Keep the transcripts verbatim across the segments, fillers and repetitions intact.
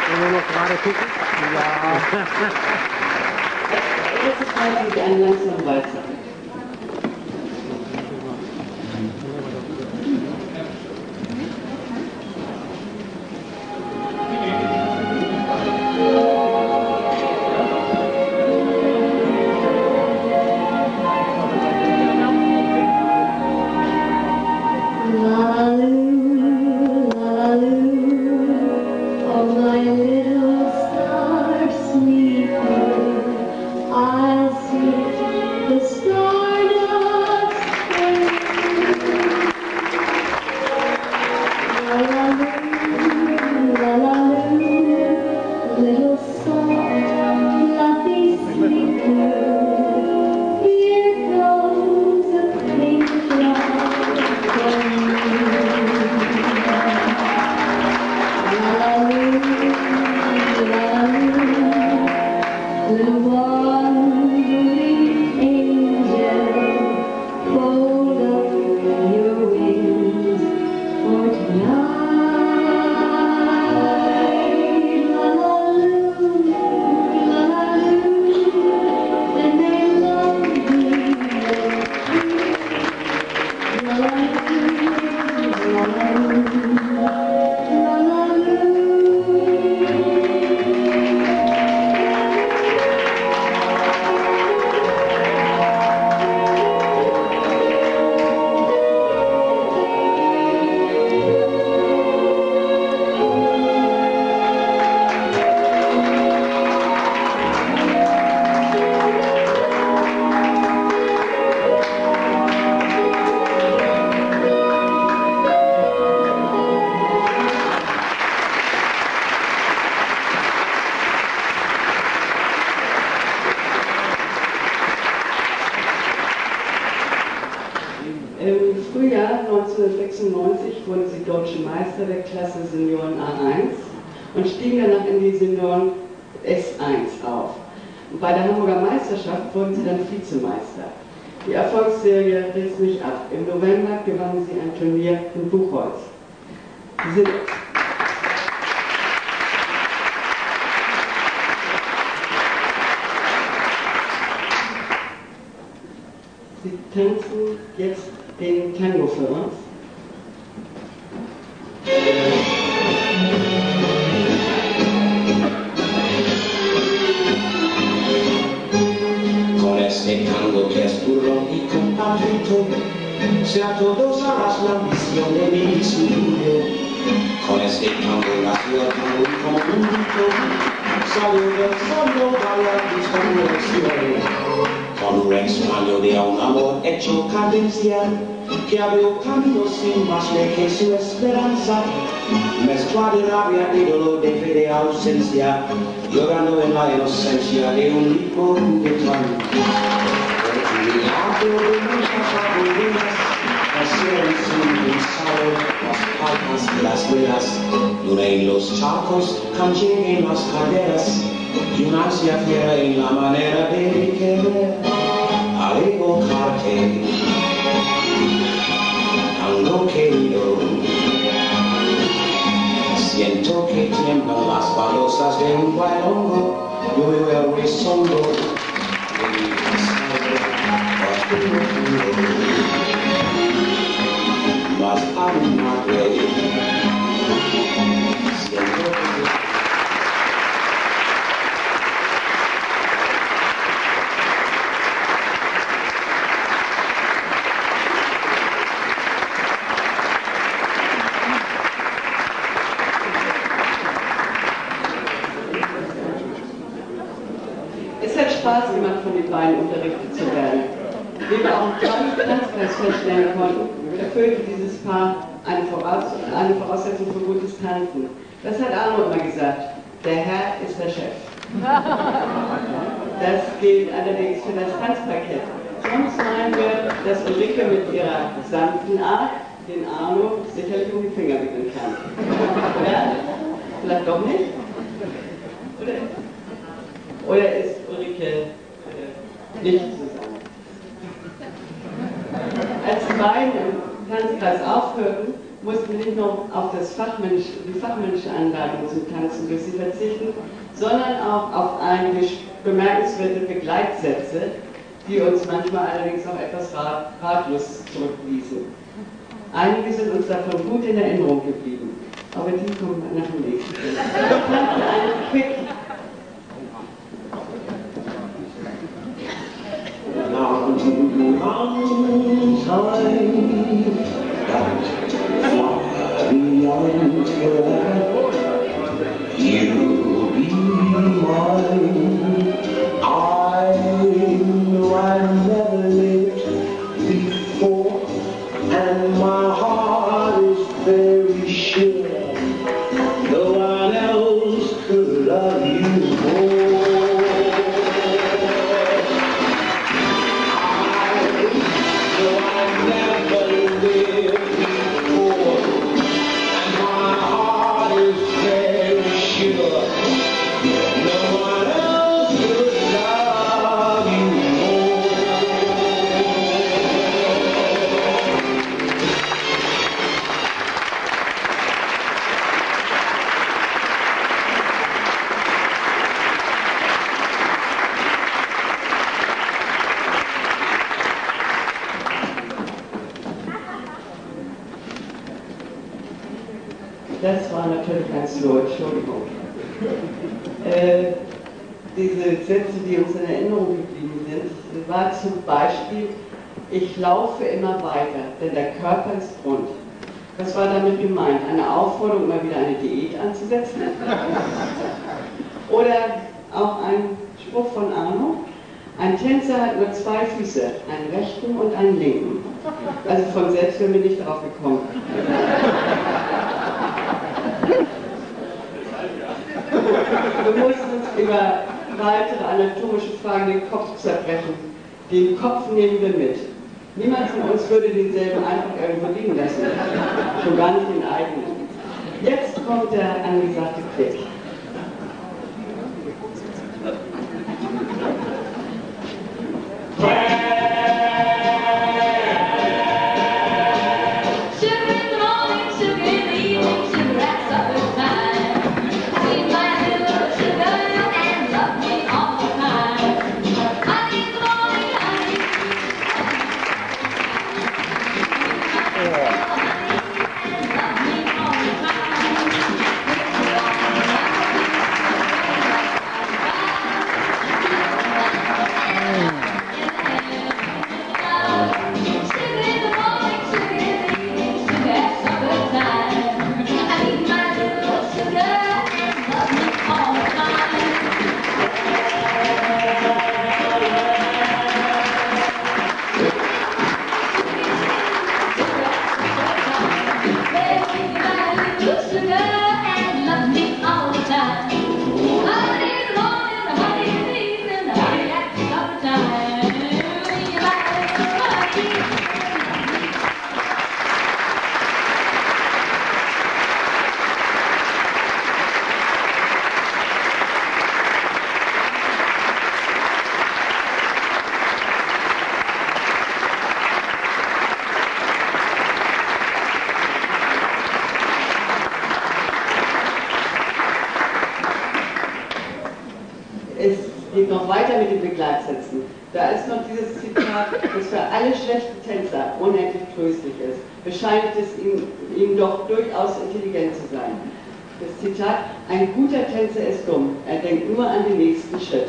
Wollen wir noch gerade gucken? Ja. Das ist halt ein langsamer Walzer. neunzehnhundertsechsundneunzig wurden sie Deutsche Meister der Klasse Senioren A eins und stiegen danach in die Senioren S eins auf. Und bei der Hamburger Meisterschaft wurden sie dann Vizemeister. Die Erfolgsserie riss nicht ab. Im November gewannen sie ein Turnier in Buchholz. Sie sind Sie tanzen jetzt den Tango für uns. Con este tango que es puro y compadrito, se a todos harás la misión de mi suyo. Con este tango nació el tango y como un grito, salió del fondo vaya disconversión. Con un extraño de un amor hecho cadencia, que abrió camino sin más ley que su esperanza, mezcla de rabia y dolor de fe de ausencia, llorando en la inocencia de un licor de tango. El milagro de muchas alegrías, nacieron sin pensado las palmas y las velas, luna en los charcos, canché en las caderas, y una ansia fiera en la manera de querer. Al evocarte, tango querido, siento que tiemblan las baldosas de un bailongo, yo veo el resondo de mi pasado oscuro, mas aún no creo, siento que Spaß gemacht, von den beiden unterrichtet zu werden. Wie wir auch im Tanzkreis feststellen konnten, erfüllte dieses Paar eine, Voraus eine Voraussetzung für gutes Tanzen. Das hat Arno immer gesagt, der Herr ist der Chef. Das gilt allerdings für das Tanzparkett. Sonst meinen wir, dass Ulrike mit ihrer sanften Art den Arno sicherlich um die Finger wickeln kann. Oder? Vielleicht doch nicht? Oder? Oder ist Ulrike äh, nicht zusammen? Als die beiden im Tanzkreis aufhörten, mussten wir nicht nur auf das Fachmännisch, die fachmännische Anleitung zum Tanzen durch sie verzichten, sondern auch auf einige bemerkenswerte Begleitsätze, die uns manchmal allerdings auch etwas rat, ratlos zurückwiesen. Einige sind uns davon gut in Erinnerung geblieben, aber die kommen nach dem nächsten Film. Einen Quick. Long, long time, that far beyond forever, you'll be mine. I know I never lived before, and my heart is very sure no one else could love you more. Das war natürlich ein Slow, Entschuldigung. Äh, diese Sätze, die uns in Erinnerung geblieben sind, war zum Beispiel: Ich laufe immer weiter, denn der Körper ist rund. Was war damit gemeint? Eine Aufforderung, mal wieder eine Diät anzusetzen? Oder auch ein Spruch von Arno: Ein Tänzer hat nur zwei Füße, einen rechten und einen linken. Also von selbst wären wir nicht darauf gekommen. Wir mussten uns über weitere anatomische Fragen den Kopf zerbrechen. Den Kopf nehmen wir mit. Niemand von uns würde denselben einfach irgendwo liegen lassen. Schon gar nicht den eigenen. Jetzt kommt der angesagte Klick. Es geht noch weiter mit den Begleitsätzen. Da ist noch dieses Zitat, das für alle schlechten Tänzer unendlich tröstlich ist. Bescheinigt es ihm, ihm doch durchaus intelligent zu sein. Das Zitat: Ein guter Tänzer ist dumm, er denkt nur an den nächsten Schritt.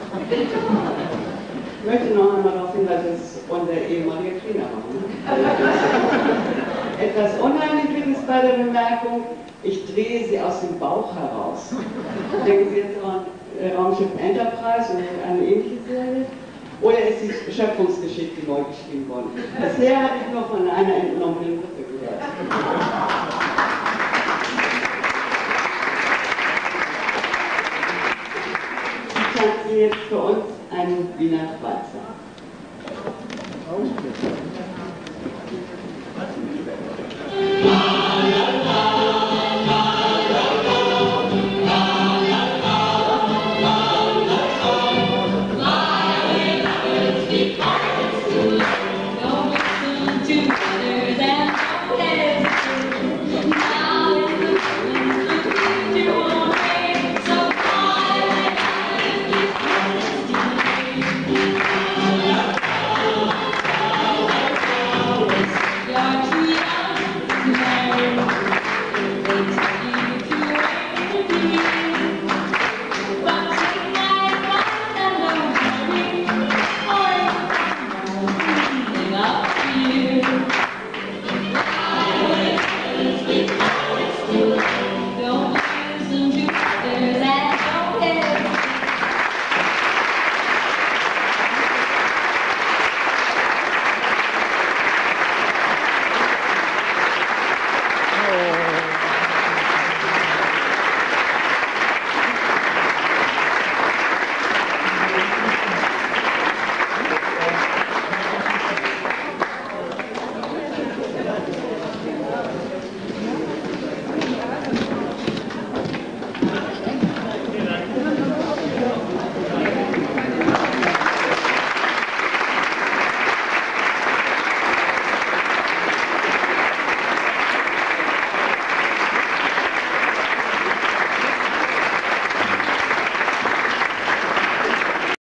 Ich möchte noch einmal darauf hinweisen, dass unser ehemaliger Trainer war. Etwas unheimlich ist bei der Bemerkung: Ich drehe sie aus dem Bauch heraus. Denken Sie jetzt an Raumschiff Enterprise oder eine ähnliche Serie? Oder ist die Schöpfungsgeschichte neu geschrieben worden? Bisher habe ich nur von einer entnommenen Rippe gehört. Sie tanzen jetzt für uns einen Wiener Walzer.